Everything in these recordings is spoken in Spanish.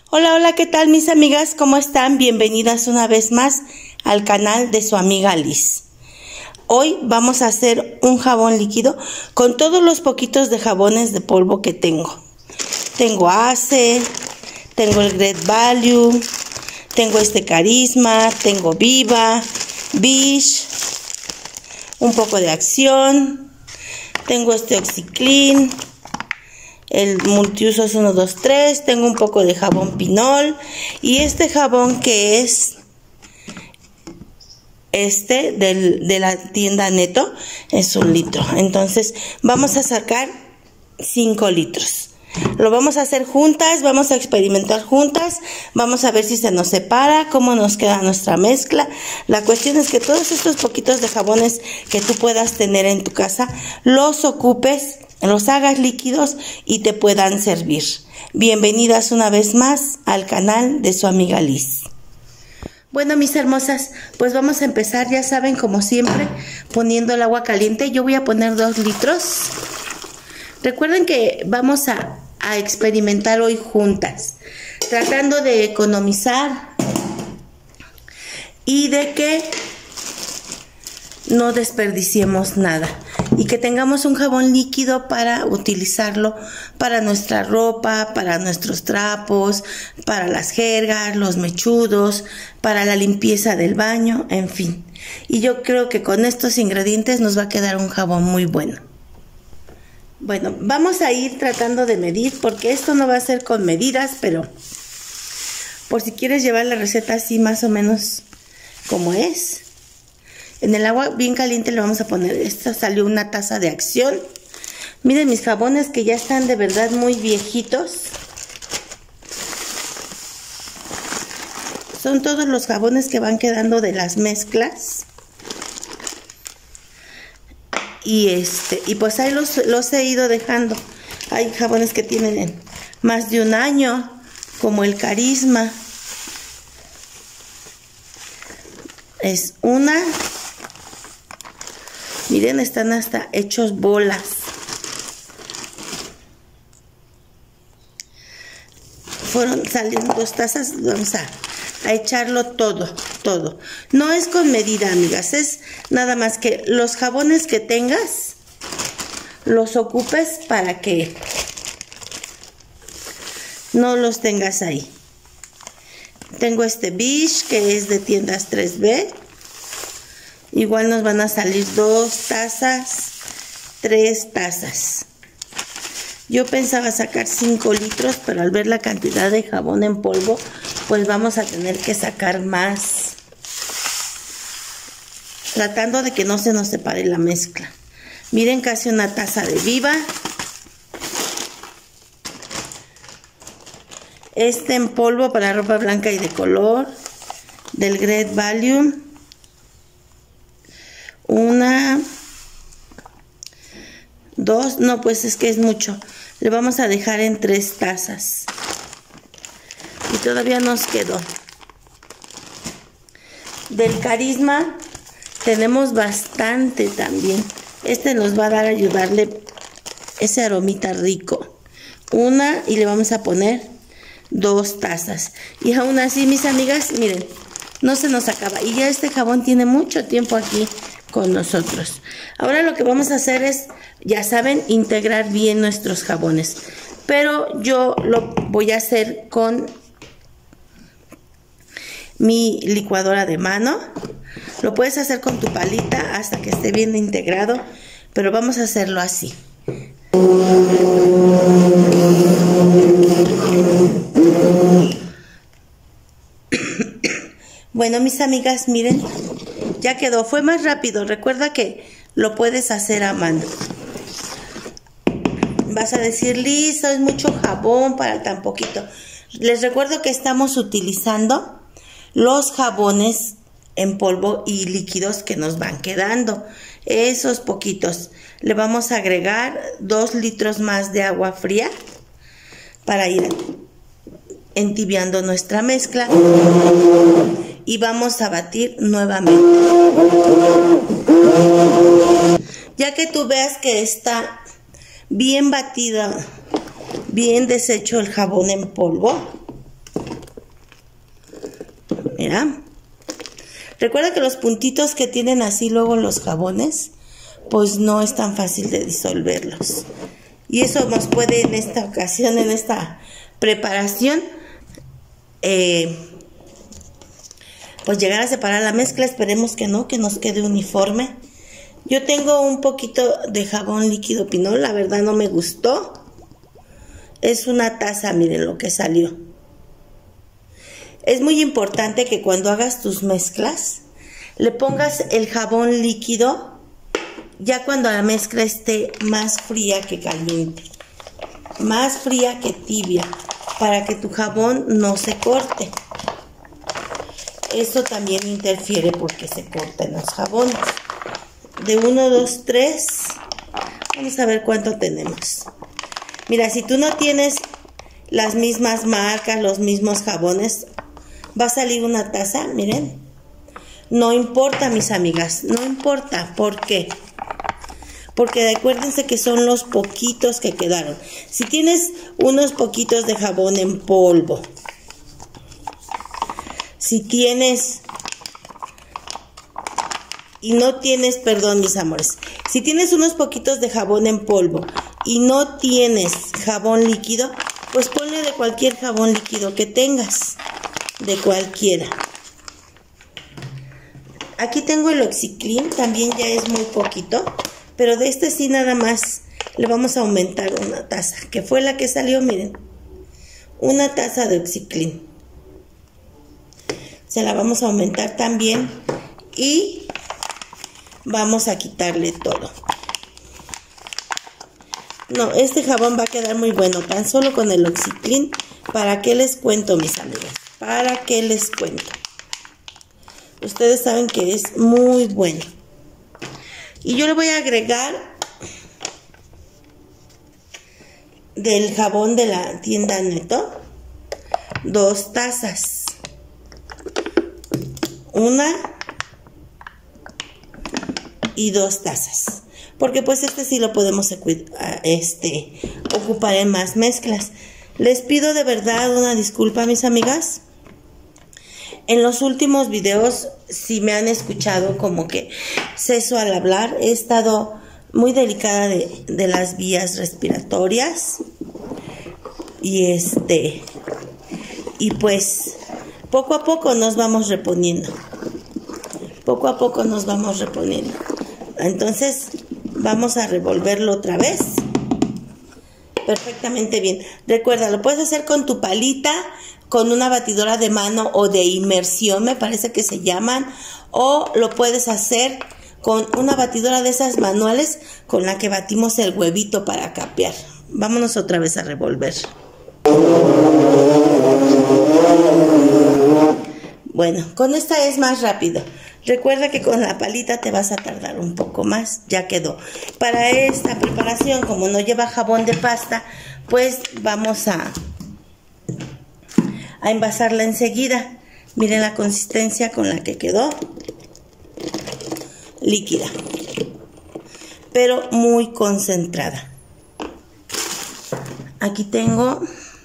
Hola, hola, ¿qué tal mis amigas? ¿Cómo están? Bienvenidas una vez más al canal de su amiga Liz. Hoy vamos a hacer un jabón líquido con todos los poquitos de jabones de polvo que tengo. Tengo Ace, tengo el Great Value, tengo este Carisma, tengo Viva, Bish, un poco de Acción, tengo este OxiClean, el multiusos 1, 2, 3, tengo un poco de jabón Pinol y este jabón que es de la tienda Neto es 1 litro. Entonces vamos a sacar 5 litros. Lo vamos a hacer juntas, vamos a experimentar juntas, vamos a ver si se nos separa, cómo nos queda nuestra mezcla. La cuestión es que todos estos poquitos de jabones que tú puedas tener en tu casa, los ocupes, los hagas líquidos y te puedan servir. Bienvenidas una vez más al canal de su amiga Liz. Bueno, mis hermosas, pues vamos a empezar, ya saben, como siempre, poniendo el agua caliente. Yo voy a poner 2 litros. Recuerden que vamos a experimentar hoy juntas, tratando de economizar y de que no desperdiciemos nada y que tengamos un jabón líquido para utilizarlo para nuestra ropa, para nuestros trapos, para las jergas, los mechudos, para la limpieza del baño, en fin. Y yo creo que con estos ingredientes nos va a quedar un jabón muy bueno. Bueno, vamos a ir tratando de medir, porque esto no va a ser con medidas, pero por si quieres llevar la receta así más o menos como es. En el agua bien caliente le vamos a poner, esta salió una taza de Acción. Miren mis jabones que ya están de verdad muy viejitos. Son todos los jabones que van quedando de las mezclas. Y pues ahí los he ido dejando. Hay jabones que tienen más de 1 año, como el Carisma. Es una. Miren, están hasta hechos bolas. Fueron saliendo 2 tazas. Vamos a echarlo todo. No es con medida, amigas. Es nada más que los jabones que tengas, los ocupes para que no los tengas ahí. Tengo este Bish que es de tiendas 3B. Igual nos van a salir 2 tazas, 3 tazas. Yo pensaba sacar 5 litros, pero al ver la cantidad de jabón en polvo, pues vamos a tener que sacar más. Tratando de que no se nos separe la mezcla. Miren, casi 1 taza de Viva. En polvo para ropa blanca y de color. Del Great Value. 1, 2, no, pues es que es mucho. Le vamos a dejar en 3 tazas. Y todavía nos quedó. Del Carisma tenemos bastante también. Nos va a dar a ayudarle ese aromita rico. 1 y le vamos a poner 2 tazas. Y aún así, mis amigas, miren, no se nos acaba. Y ya este jabón tiene mucho tiempo aquí con nosotros. Ahora lo que vamos a hacer es, ya saben, integrar bien nuestros jabones. Pero yo lo voy a hacer con mi licuadora de mano. Lo puedes hacer con tu palita hasta que esté bien integrado, pero vamos a hacerlo así. Bueno, mis amigas, miren, ya quedó. Fue más rápido. Recuerda que lo puedes hacer a mano. Vas a decir, Liz, es mucho jabón para tan poquito. Les recuerdo que estamos utilizando los jabones en polvo y líquidos que nos van quedando. Esos poquitos. Le vamos a agregar 2 litros más de agua fría para ir entibiando nuestra mezcla. Y vamos a batir nuevamente. Ya que tú veas que está bien batida, bien deshecho el jabón en polvo, Mira. Recuerda que los puntitos que tienen así luego los jabones, pues no es tan fácil de disolverlos. Y eso nos puede en esta ocasión, en esta preparación, pues llegar a separar la mezcla. Esperemos que no, que nos quede uniforme. Yo tengo un poquito de jabón líquido Pinol, la verdad no me gustó. Es una taza, miren lo que salió. Es muy importante que cuando hagas tus mezclas, le pongas el jabón líquido ya cuando la mezcla esté más fría que caliente. Más fría que tibia, para que tu jabón no se corte. Esto también interfiere porque se cortan los jabones. De 1, 2, 3. Vamos a ver cuánto tenemos. Mira, si tú no tienes las mismas marcas, los mismos jabones, va a salir una taza, miren. No importa, mis amigas, no importa. ¿Por qué? Porque acuérdense que son los poquitos que quedaron. Si tienes unos poquitos de jabón en polvo, si tienes y no tienes, perdón mis amores, si tienes unos poquitos de jabón en polvo y no tienes jabón líquido, pues ponle de cualquier jabón líquido que tengas, de cualquiera. Aquí tengo el OxiClean, también ya es muy poquito, pero de este sí nada más le vamos a aumentar una taza, que fue la que salió, miren, una taza de OxiClean. Se la vamos a aumentar también y vamos a quitarle todo. No, este jabón va a quedar muy bueno, tan solo con el OxiClean. ¿Para qué les cuento, mis amigas? ¿Para qué les cuento? Ustedes saben que es muy bueno. Y yo le voy a agregar del jabón de la tienda Neto 2 tazas. Una y 2 tazas. Porque pues este sí lo podemos ocupar en más mezclas. Les pido de verdad una disculpa, mis amigas. En los últimos videos, si me han escuchado como que ceso al hablar, he estado muy delicada de las vías respiratorias. Y pues poco a poco nos vamos reponiendo. Poco a poco nos vamos reponiendo. Entonces vamos a revolverlo otra vez. Perfectamente bien. Recuerda, lo puedes hacer con tu palita, con una batidora de mano o de inmersión, me parece que se llaman. O lo puedes hacer con una batidora de esas manuales con la que batimos el huevito para capear. Vámonos otra vez a revolver. Bueno, con esta es más rápido. Recuerda que con la palita te vas a tardar un poco más. Ya quedó. Para esta preparación, como no lleva jabón de pasta, pues vamos a envasarla enseguida. Miren la consistencia con la que quedó. Líquida, pero muy concentrada. Aquí tengo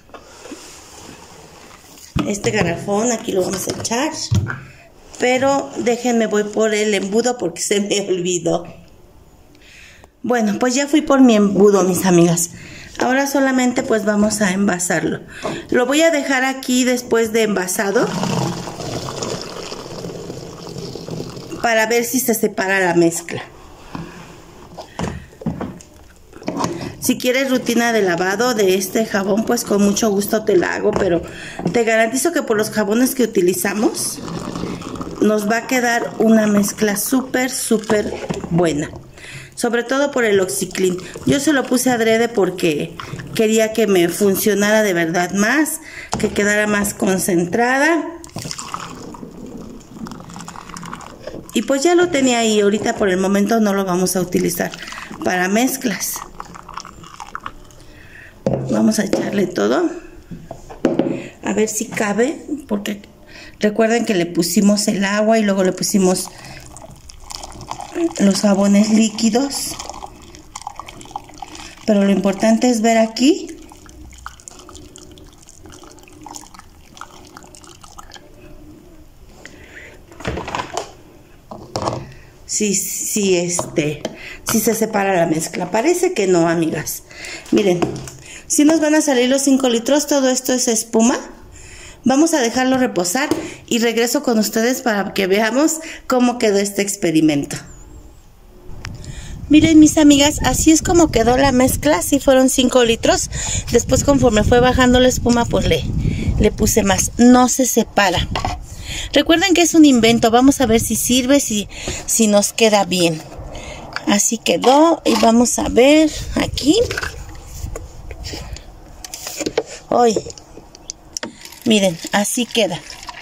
este garrafón, aquí lo vamos a echar. Pero déjenme, voy por el embudo porque se me olvidó. Bueno, pues ya fui por mi embudo, mis amigas. Ahora solamente pues vamos a envasarlo. Lo voy a dejar aquí después de envasado para ver si se separa la mezcla. Si quieres rutina de lavado de este jabón, pues con mucho gusto te la hago, pero te garantizo que por los jabones que utilizamos nos va a quedar una mezcla súper buena. Sobre todo por el OxiClean. Yo se lo puse adrede porque quería que me funcionara de verdad más, que quedara más concentrada. Y pues ya lo tenía ahí. Ahorita por el momento no lo vamos a utilizar para mezclas. Vamos a echarle todo. A ver si cabe, porque recuerden que le pusimos el agua y luego le pusimos los jabones líquidos. Pero lo importante es ver aquí si se separa la mezcla. Parece que no, amigas. Miren, si nos van a salir los 5 litros, todo esto es espuma. Vamos a dejarlo reposar y regreso con ustedes para que veamos cómo quedó este experimento. Miren, mis amigas, así es como quedó la mezcla. Sí fueron 5 litros. Después, conforme fue bajando la espuma, pues le puse más. No se separa. Recuerden que es un invento. Vamos a ver si sirve, si nos queda bien. Así quedó. Y vamos a ver aquí. Hoy. Miren, así queda.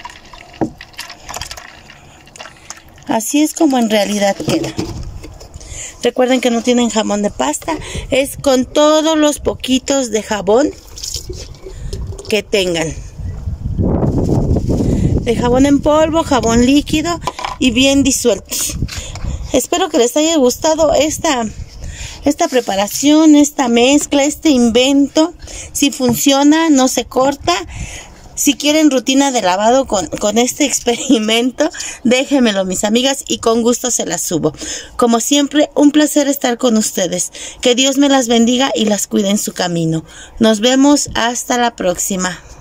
Así es como en realidad queda. Recuerden que no tienen jabón de pasta. Es con todos los poquitos de jabón que tengan. De jabón en polvo, jabón líquido y bien disueltos. Espero que les haya gustado esta preparación, esta mezcla, este invento. Si funciona, no se corta. Si quieren rutina de lavado con este experimento, déjenmelo, mis amigas, y con gusto se las subo. Como siempre, un placer estar con ustedes. Que Dios me las bendiga y las cuide en su camino. Nos vemos hasta la próxima.